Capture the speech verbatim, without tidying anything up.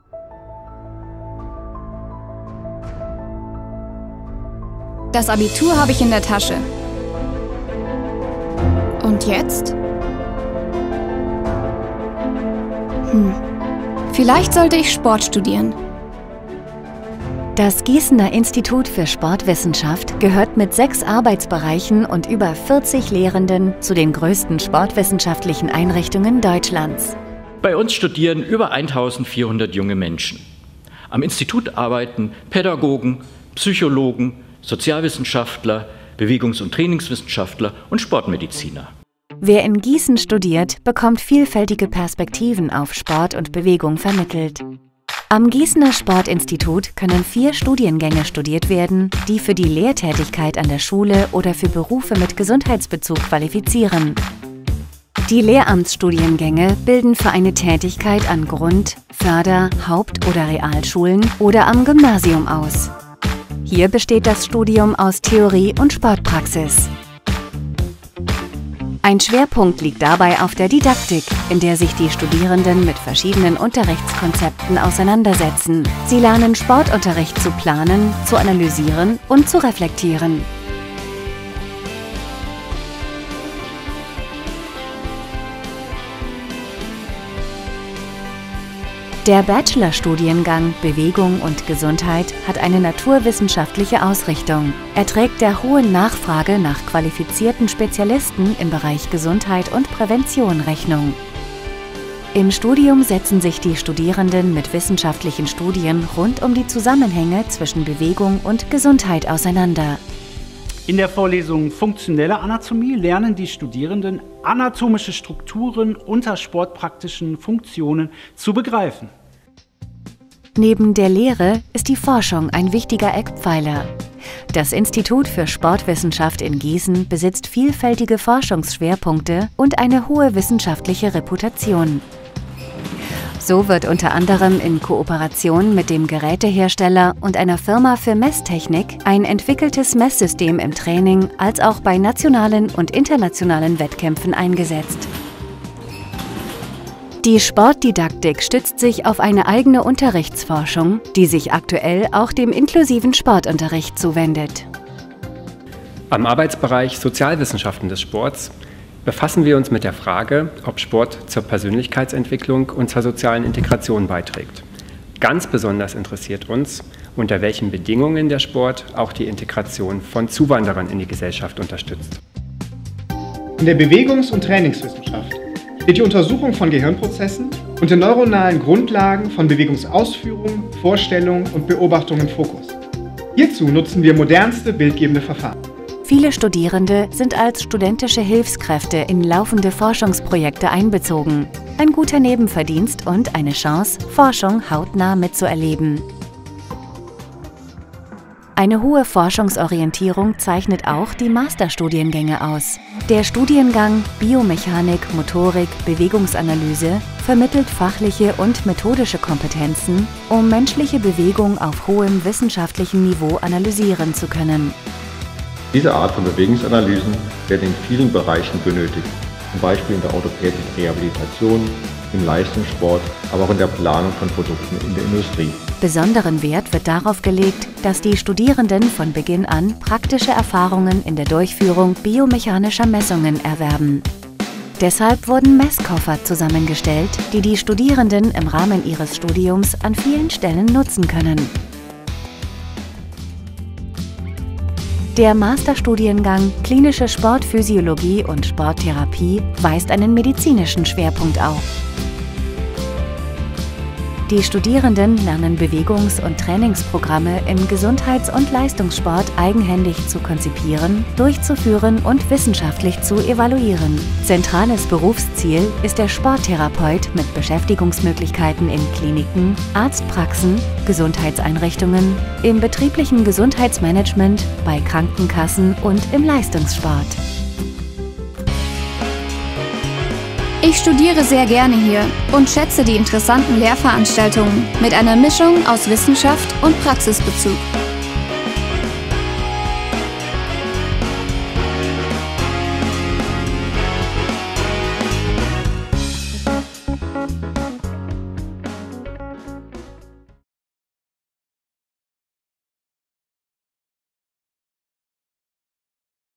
Das Abitur habe ich in der Tasche. Und jetzt? Hm. Vielleicht sollte ich Sport studieren. Das Gießener Institut für Sportwissenschaft gehört mit sechs Arbeitsbereichen und über vierzig Lehrenden zu den größten sportwissenschaftlichen Einrichtungen Deutschlands. Bei uns studieren über eintausendvierhundert junge Menschen. Am Institut arbeiten Pädagogen, Psychologen, Sozialwissenschaftler, Bewegungs- und Trainingswissenschaftler und Sportmediziner. Wer in Gießen studiert, bekommt vielfältige Perspektiven auf Sport und Bewegung vermittelt. Am Gießener Sportinstitut können vier Studiengänge studiert werden, die für die Lehrtätigkeit an der Schule oder für Berufe mit Gesundheitsbezug qualifizieren. Die Lehramtsstudiengänge bilden für eine Tätigkeit an Grund-, Förder-, Haupt- oder Realschulen oder am Gymnasium aus. Hier besteht das Studium aus Theorie und Sportpraxis. Ein Schwerpunkt liegt dabei auf der Didaktik, in der sich die Studierenden mit verschiedenen Unterrichtskonzepten auseinandersetzen. Sie lernen Sportunterricht zu planen, zu analysieren und zu reflektieren. Der Bachelorstudiengang Bewegung und Gesundheit hat eine naturwissenschaftliche Ausrichtung. Er trägt der hohen Nachfrage nach qualifizierten Spezialisten im Bereich Gesundheit und Prävention Rechnung. Im Studium setzen sich die Studierenden mit wissenschaftlichen Studien rund um die Zusammenhänge zwischen Bewegung und Gesundheit auseinander. In der Vorlesung Funktionelle Anatomie lernen die Studierenden, anatomische Strukturen unter sportpraktischen Funktionen zu begreifen. Neben der Lehre ist die Forschung ein wichtiger Eckpfeiler. Das Institut für Sportwissenschaft in Gießen besitzt vielfältige Forschungsschwerpunkte und eine hohe wissenschaftliche Reputation. So wird unter anderem in Kooperation mit dem Gerätehersteller und einer Firma für Messtechnik ein entwickeltes Messsystem im Training als auch bei nationalen und internationalen Wettkämpfen eingesetzt. Die Sportdidaktik stützt sich auf eine eigene Unterrichtsforschung, die sich aktuell auch dem inklusiven Sportunterricht zuwendet. Am Arbeitsbereich Sozialwissenschaften des Sports befassen wir uns mit der Frage, ob Sport zur Persönlichkeitsentwicklung und zur sozialen Integration beiträgt. Ganz besonders interessiert uns, unter welchen Bedingungen der Sport auch die Integration von Zuwanderern in die Gesellschaft unterstützt. In der Bewegungs- und Trainingswissenschaft steht die Untersuchung von Gehirnprozessen und den neuronalen Grundlagen von Bewegungsausführung, Vorstellung und Beobachtung im Fokus. Hierzu nutzen wir modernste bildgebende Verfahren. Viele Studierende sind als studentische Hilfskräfte in laufende Forschungsprojekte einbezogen. Ein guter Nebenverdienst und eine Chance, Forschung hautnah mitzuerleben. Eine hohe Forschungsorientierung zeichnet auch die Masterstudiengänge aus. Der Studiengang Biomechanik, Motorik, Bewegungsanalyse vermittelt fachliche und methodische Kompetenzen, um menschliche Bewegung auf hohem wissenschaftlichen Niveau analysieren zu können. Diese Art von Bewegungsanalysen werden in vielen Bereichen benötigt, zum Beispiel in der orthopädischen Rehabilitation, im Leistungssport, aber auch in der Planung von Produkten in der Industrie. Besonderen Wert wird darauf gelegt, dass die Studierenden von Beginn an praktische Erfahrungen in der Durchführung biomechanischer Messungen erwerben. Deshalb wurden Messkoffer zusammengestellt, die die Studierenden im Rahmen ihres Studiums an vielen Stellen nutzen können. Der Masterstudiengang Klinische Sportphysiologie und Sporttherapie weist einen medizinischen Schwerpunkt auf. Die Studierenden lernen Bewegungs- und Trainingsprogramme im Gesundheits- und Leistungssport eigenhändig zu konzipieren, durchzuführen und wissenschaftlich zu evaluieren. Zentrales Berufsziel ist der Sporttherapeut mit Beschäftigungsmöglichkeiten in Kliniken, Arztpraxen, Gesundheitseinrichtungen, im betrieblichen Gesundheitsmanagement, bei Krankenkassen und im Leistungssport. Ich studiere sehr gerne hier und schätze die interessanten Lehrveranstaltungen mit einer Mischung aus Wissenschaft und Praxisbezug.